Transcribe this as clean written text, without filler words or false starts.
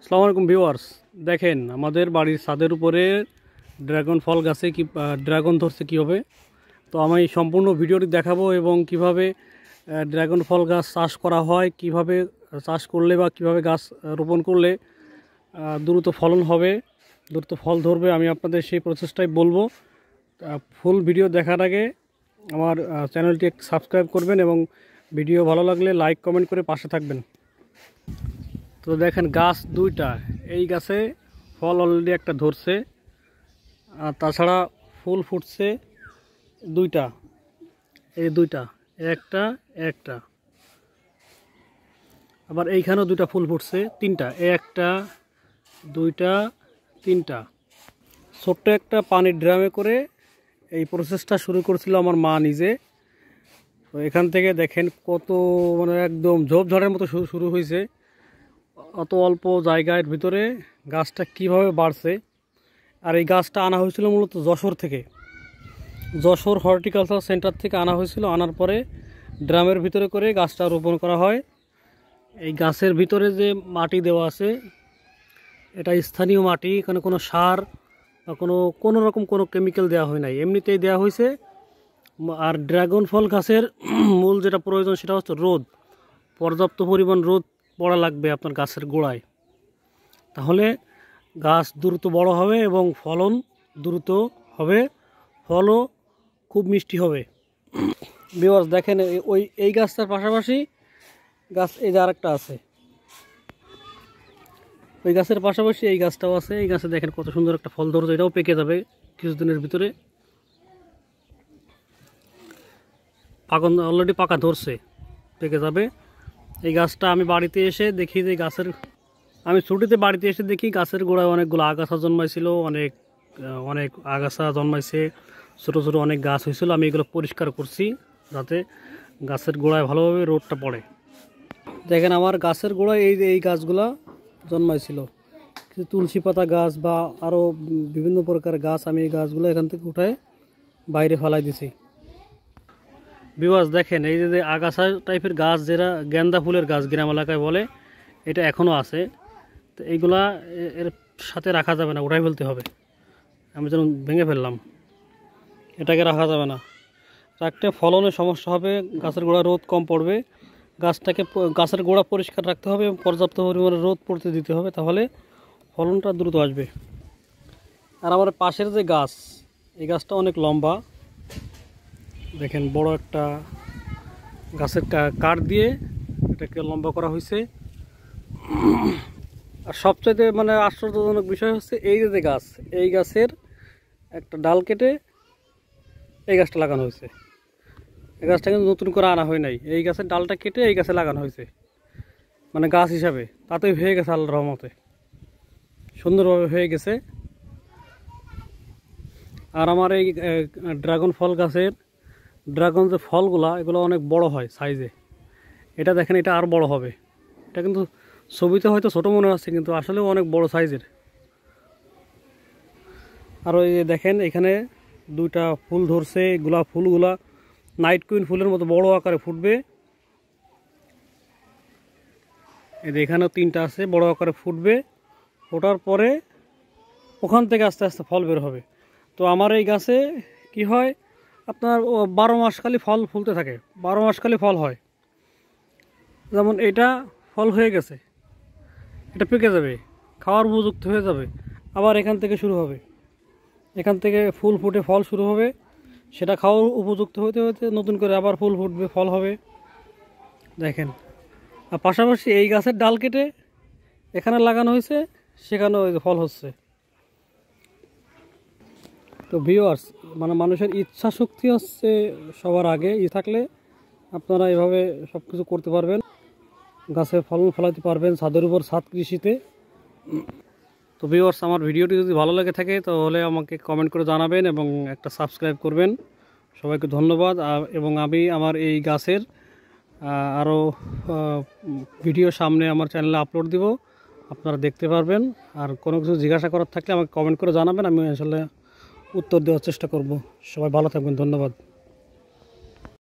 আসসালামু আলাইকুম ভিউয়ার্স, দেখেন আমাদের বাড়ির ছাদের উপরে ড্রাগন ফল গাছে কি ড্রাগন ধরছে কীভাবে। তো আমি সম্পূর্ণ ভিডিওটি দেখাবো এবং কিভাবে ড্রাগন ফল গাছ চাষ করা হয়, কিভাবে চাষ করলে বা কিভাবে গাছ রোপণ করলে দ্রুত ফলন হবে, দ্রুত ফল ধরবে। আমি আপনাদের সেই প্রসেসটাই বলবো। ফুল ভিডিও দেখার আগে আমার চ্যানেলটি একটু সাবস্ক্রাইব করবেন এবং ভিডিও ভালো লাগলে লাইক কমেন্ট করে পাশে থাকবেন। তো দেখেন গাছ দুইটা, এই গাছে ফল অলরেডি একটা ধরছে, আর তাছাড়া ফুল ফুটছে দুইটা, এই দুইটা, একটা একটা, আবার এইখানেও দুইটা ফুল ফুটছে, তিনটা, একটা দুইটা তিনটা। ছোট্ট একটা পানির ড্রামে করে এই প্রসেসটা শুরু করেছিল আমার মা নিজে। তো এখান থেকে দেখেন কত মানে একদম ঝোপঝাড়ের মতো শুরু হয়েছে। অত অল্প জায়গার ভিতরে গাছটা কিভাবে বাড়ছে। আর এই গাছটা আনা হয়েছিল মূলত যশোর থেকে, যশোর হর্টিকালচার সেন্টার থেকে আনা হয়েছিল। আনার পরে ড্রামের ভিতরে করে গাছটা রোপণ করা হয়। এই গাছের ভিতরে যে মাটি দেওয়া আছে এটা স্থানীয় মাটি, এখানে কোনো সার বা কোনো রকম কোনো কেমিক্যাল দেওয়া হয় নাই, এমনিতেই দেওয়া হয়েছে। আর ড্রাগন ফল গাছের মূল যেটা প্রয়োজন সেটা হচ্ছে রোদ, পর্যাপ্ত পরিমাণ রোদ পড়া লাগবে আপনার গাছের গোড়ায়, তাহলে গাছ দ্রুত বড় হবে এবং ফলন দ্রুত হবে, ফলও খুব মিষ্টি হবে। ভিউয়ার্স দেখেন এই গাছটার পাশাপাশি গাছ এই যে আরেকটা আছে, ওই গাছের পাশাপাশি এই গাছটাও আছে। এই গাছে দেখেন কত সুন্দর একটা ফল ধরছে, এটাও পেকে যাবে কিছুদিনের ভিতরে। অলরেডি পাকা ধরছে, পেকে যাবে। এই গাছটা আমি বাড়িতে এসে দেখি যে আমি ছুটিতে বাড়িতে এসে দেখি গাছের গোড়ায় অনেকগুলো আগাছা জন্মাইছিল, অনেক আগাছা জন্মাইছে, ছোটো ছোটো অনেক গাছ হয়েছিল। আমি এগুলো পরিষ্কার করছি যাতে গাছের গোড়ায় ভালোভাবে রোদটা পড়ে। দেখেন আমার গাছের গোড়ায় এই গাছগুলা জন্মাইছিল, কিছু তুলসী পাতা গাছ বা আরও বিভিন্ন প্রকার গাছ। আমি এই গাছগুলো এখান থেকে উঠায় বাইরে ফেলাই দিছি। ভিউয়ার্স দেখেন এই যে আগাছা টাইপের গাছ, যেটা গেন্দা ফুলের গাছ গ্রাম এলাকায় বলে, এটা এখনও আছে। তো এইগুলা এর সাথে রাখা যাবে না, উঠাই ফেলতে হবে। আমি যেন ভেঙে ফেললাম, এটাকে রাখা যাবে না, রাখতে ফলনের সমস্যা হবে, গাছের গোড়া রোদ কম পড়বে। গাছের গোড়া পরিষ্কার রাখতে হবে এবং পর্যাপ্ত পরিমাণে রোদ পড়তে দিতে হবে, তাহলে ফলনটা দ্রুত আসবে। আর আমার পাশের যে গাছ, এই গাছটা অনেক লম্বা, দেখেন বড় একটা গাছের কাঠ দিয়ে এটাকে লম্বা করা হয়েছে। আর সবচাইতে মানে আশ্চর্যজনক বিষয় হচ্ছে এই যে গাছ, এই গাছের একটা ডাল কেটে এই গাছটা লাগানো হয়েছে। এই গাছটা কিন্তু নতুন করে আনা হয় নাই, এই গাছের ডালটা কেটে এই গাছে লাগানো হয়েছে, মানে গাছ হিসাবে। তাতেই হয়ে গেছে আল্লাহর রহমতে, সুন্দরভাবে হয়ে গেছে। আর আমার এই ড্রাগন ফল গাছের ড্রাগন যে ফলগুলা, এগুলো অনেক বড় হয় সাইজে। এটা দেখেন, এটা আর বড় হবে। এটা কিন্তু ছবিতে হয়তো ছোট মনে হচ্ছে, কিন্তু আসলেও অনেক বড় সাইজের। আর ওই দেখেন এখানে দুইটা ফুল ধরছে, গোলাপ ফুলগুলা নাইট কুইন ফুলের মতো বড় আকারে ফুটবে। এখানেও তিনটা আছে, বড় আকারে ফুটবে। ফোটার পরে ওখান থেকে আস্তে আস্তে ফল বের হবে। তো আমার এই গাছে কি হয়, আপনার 12 মাস খালি ফল ফুলতে থাকে, 12 মাস খালি ফল হয়। যেমন এটা ফল হয়ে গেছে, এটা পেকে যাবে, খাওয়ার উপযুক্ত হয়ে যাবে, আবার এখান থেকে শুরু হবে, এখান থেকে ফুল ফুটে ফল শুরু হবে, সেটা খাওয়ার উপযুক্ত হতে হতে নতুন করে আবার ফুল ফুটবে, ফল হবে। দেখেন, আর পাশাপাশি এই গাছের ডাল কেটে এখানে লাগানো হয়েছে, সেখানেও ফল হচ্ছে। তো ভিউয়ার্স, মানে মানুষের ইচ্ছা শক্তি হচ্ছে সবার আগে, থাকলে আপনারা এভাবে সব কিছু করতে পারবেন, গাছে ফলন ফলাতে পারবেন ছাদের উপর, ছাদ কৃষিতে। তো ভিউয়ার্স, আমার ভিডিওটি যদি ভালো লাগে থাকে তাহলে আমাকে কমেন্ট করে জানাবেন এবং একটা সাবস্ক্রাইব করবেন। সবাইকে ধন্যবাদ। এবং আমি আমার এই গাছের আরও ভিডিও সামনে আমার চ্যানেলে আপলোড দিব, আপনারা দেখতে পারবেন। আর কোনো কিছু জিজ্ঞাসা করার থাকলে আমাকে কমেন্ট করে জানাবেন, আমি আসলে উত্তর দেওয়ার চেষ্টা করব। সবাই ভালো থাকবেন, ধন্যবাদ।